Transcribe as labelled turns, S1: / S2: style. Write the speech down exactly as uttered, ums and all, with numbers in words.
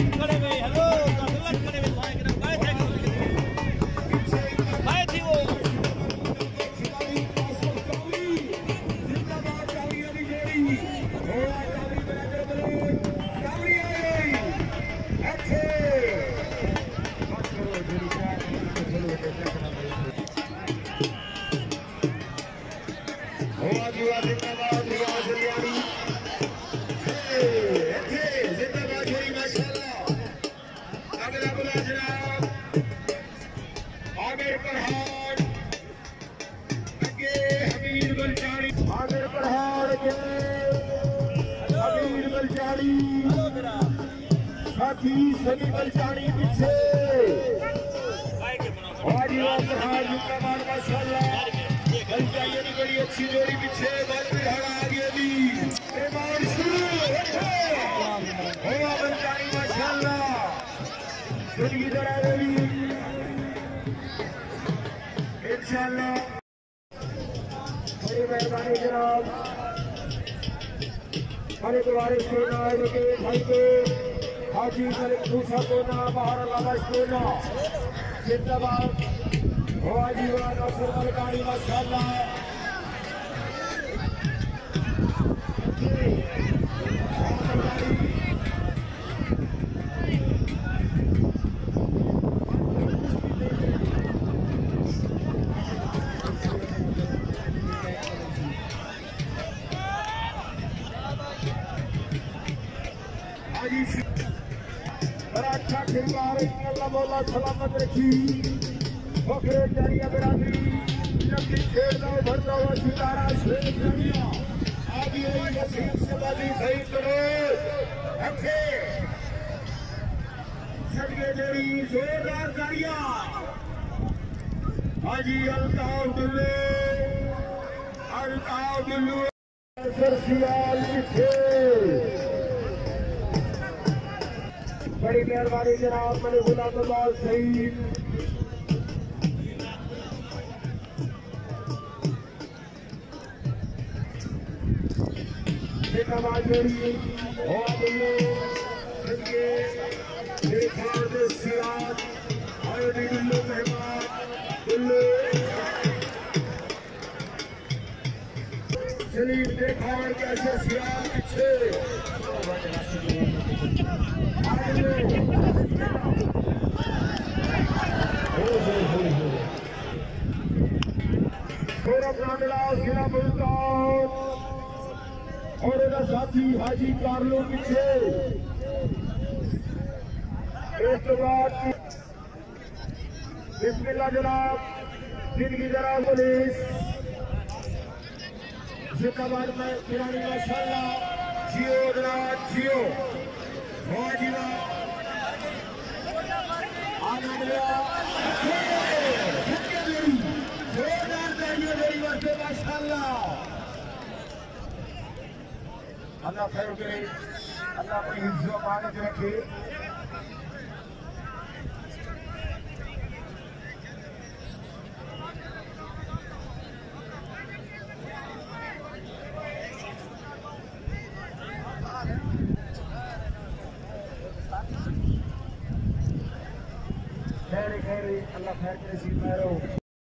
S1: साथी सभी बलचानी पीछे माशाल्लाह बलचाइए की बड़ी अच्छी जोड़ी पीछे आगे भी बलचानी माशाल्लाह जिंदगी जरा इंशाल्लाह बड़ी मेहरबानी जनाब हमारे द्वारे के भाई को हाजी मलिक मूसा को ना बाहर लावाश को ना जिंदाबाद हाजी वाला नौसर मलकानी माशाल्लाह बड़ा अच्छा खिलवाड़ अल्लाह मौला सलामत रखी बकरे जानिया बिरादरी नकली खेलना भरता हुआ सितारा शेर जानिया आगे नसीब से बाजी सही करो अच्छे सदके तेरी जोरदार तालियां हाजी अल्ताफ दुल्ले अल्ताफ दुल्लू सरसियाल पीछे बड़ी मेहरबानी जनाब मैंने गुलाम नवाज शहीद नवाज जोड़ी सियाद आयोडी दुल्लू मेहमान दुल्लू सलीम देखा कैसे सियाद पीछे जिला मुल्तान और साथी हाजी कारलो पीछे इस बाद बिस्मिल्लाह जनाब जिंदगी जरा पुलिस जिंदाबाद में पुरानी माशाल्लाह जियो जनाब जियो हाजीवा आनंद माशाल्लाह अल्लाह खैर करे अल्लाह अपनी हिफ्ज़ अमानत रखे खैर खैर अल्लाह खैर करे